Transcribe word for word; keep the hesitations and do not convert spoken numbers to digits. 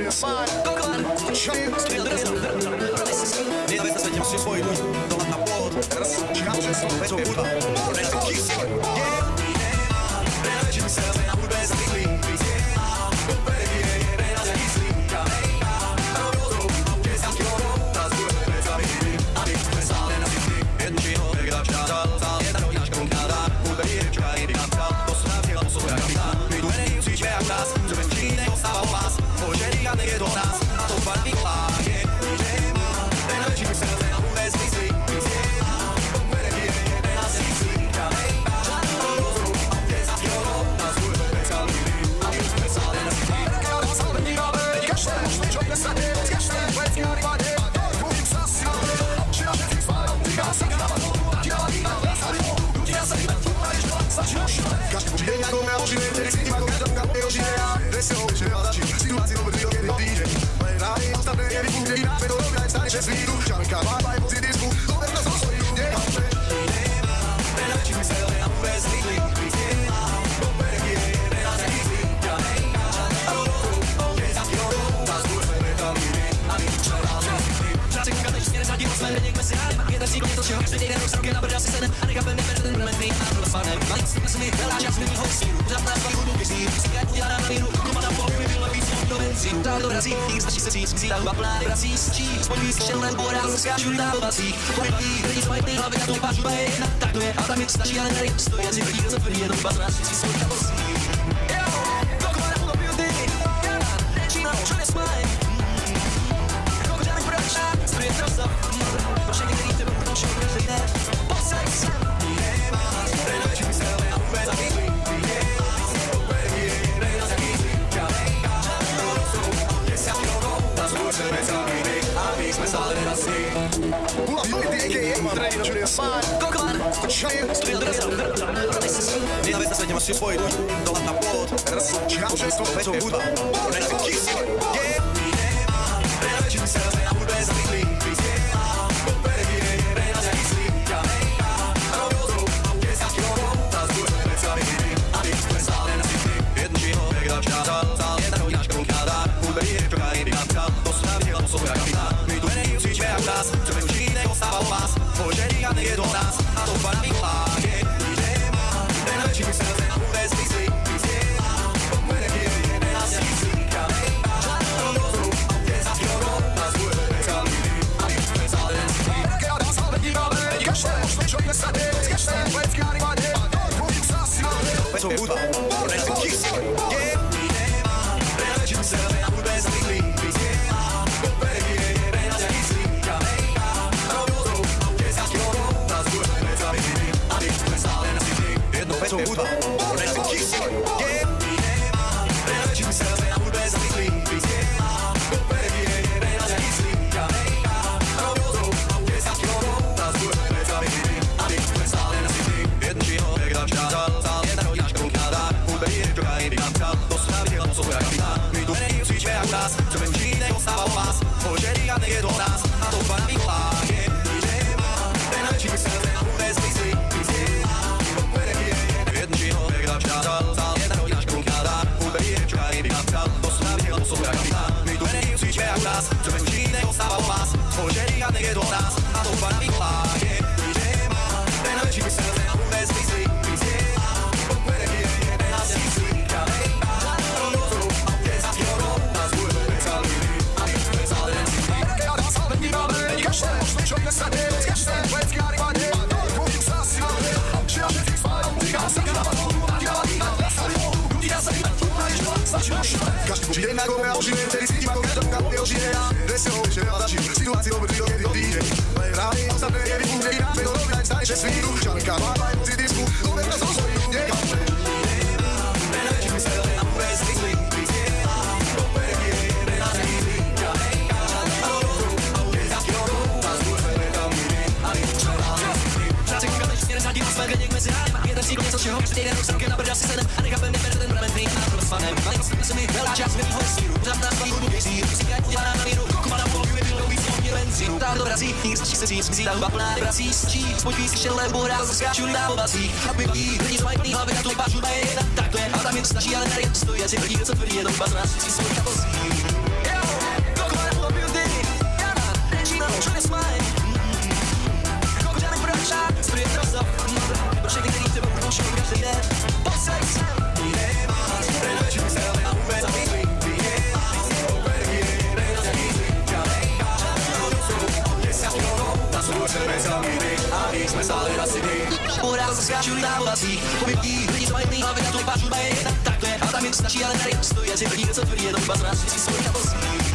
fine. Nie nawet na świecie masz swój mój dolar na płot. Teraz cicham przez to, weź o kurwa. Ręce kiss, yeah. Ręce mi serce na ból bez myśli. Do nas, a to barwi klanie. Ręce mi serce na ból bez myśli. Każdy podzielenia go miał życie, tekst ma go każdą gałkę o życie. Wesoło się oddaci, sytuację nowy trio, kiedy odejdzie. Moje rany, ostatnie nie wybuchnie i nawet to robię, stanie się slidu. Chciałem kawa, i pozy dysku, to pewno są swoje ludzie. Ręce mi serce na ból bez myśli. Niech me sale, que así con estos ojos me llegan los que la verdad se sanan, ane kapel me perden, me me amo la fana, me se me la chance me host you, ya más va uno que sí, se cae ya la miro, como la pop me la visión no ven sin tal do Brasil, y esta chiste si la va plan Brasil, chi, spoil se ela embora, se ajuda o Brasil, foi aí, isso vai ter a ver com baixo vai, tá doer, a mim está cheia na rede, estou a dizer que eu faria no passado, se sou da você. Eu, como era um building, yeah, she know, try to smile. Como já me brocha, straight up. Nie nawet na świecie masz swój mój dolar na płot. Teraz cicham przez to, weź o kurwa. Ręce kiss, yeah. Ręce mi serce na ból bez myśli. Do nas, a to barwi klanie. Ręce mi serce na ból bez myśli. Weź o kurwa, ręce kiss, yeah. Ręce mi serce na ból bez myśli. Weź o kurwa, ręce kiss, yeah. Ręce mi serce na ból bez myśli. Co będzie innego stawał was, podzieli gadnie do nas, a to barwi klanie. Ręce mi serce na ból bez myśli. Co będzie innego stawał was, podzieli gadnie do nas, a to barwi klanie. Ręce mi serce na ból bez myśli. Każdy podzielenia go miał życie, tekst ma go każdą gałkę o życie. Wesoło się oddaci, sytuację nowy trio, kiedy odejdzie. Moje rany, ostatnie nie wybuchnie i nawet to robię, stanie się slidu. Chciałem kawa, i pozy dysku, to pewno są swoje ludzie. Ręce mi serce na ból bez myśli. Niech me sale, que así con estos ojos me llegan los que la verdad se sanan, ane kapel me perden, me me amo la fana, se me la chance me host you, ya más va uno que sí, se cae ya la miro, como la pop me la visión no ven sin tal do Brasil, y esta chiste si la va plan Brasil, chi, spoil se ela embora, se ajuda o Brasil, a baby, isso vai ter a ver com baixo vai, tá doer, a mim está cheia na rede, estou a dizer que eu faria no passado, se sou da você. čuli dávolací. Pobytí, lidi z majetný hlavy na tu páču mají jedna, tak to je, a tam jen stačí, ale tady stojí, asi první, co tvrdí, je to iba z nás, vždycky jsou kapelsí.